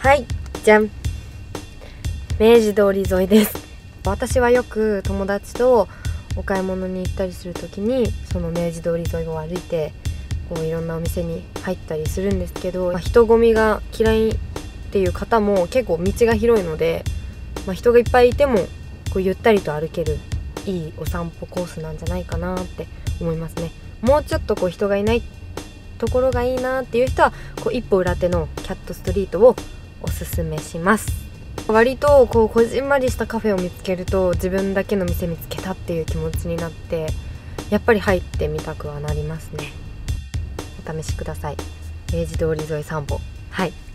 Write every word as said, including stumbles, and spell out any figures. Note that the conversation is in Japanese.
はい、じゃん、明治通り沿いです。私はよく友達とお買い物に行ったりする時にその明治通り沿いを歩いてこういろんなお店に入ったりするんですけど、まあ、人混みが嫌いっていう方も結構道が広いので、まあ、人がいっぱいいてもこうゆったりと歩けるいいお散歩コースなんじゃないかなって思いますね。もうちょっとこう人がいないところがいいなっていう人はこう一歩裏手のキャットストリートをおすすめします。割とこうこじんまりしたカフェを見つけると自分だけの店見つけたっていう気持ちになってやっぱり入ってみたくはなりますね。お試しください。明治通り沿い散歩。はい。